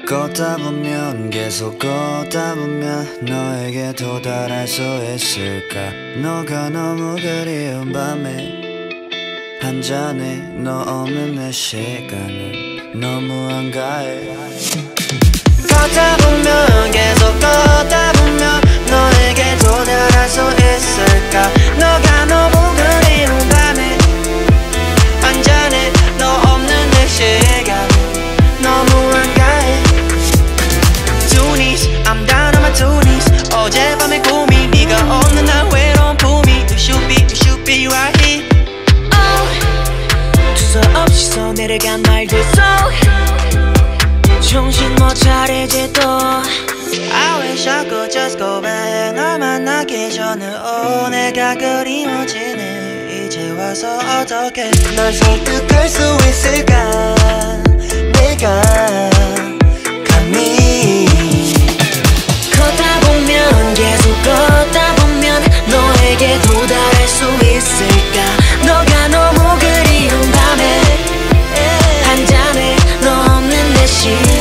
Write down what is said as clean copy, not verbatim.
걷다 보면 계속 걷다 보면 너에게 도달할 수 있을까. 너가 너무 그리운 밤에 한 잔에 너 없는 내 시간은 너무 한가해. 걷다 보면 계속 걷다 보면 너에게 도달할 수 있을까. 너가 너무 그리운 밤에 한 잔에 너 없는 내 시간은 너무 한가해. I'm down on my two knees. 어젯밤의 꿈이 네가 없는 날 외로운 품이 You should be right here. 두서없이 써내려간 말들 속 정신 못 차리지 또. I wish I could just go back. 널 만나기 전에 내가 그리워지네. 이제 와서 어떡해. 널 설득할 수 있을까. 내가 감히 걷다 보면 계속 걷다 보면 너에게 도달할 수 있을까. 너가 너무 그리운 밤에 한 잔에 너 없는 내 시간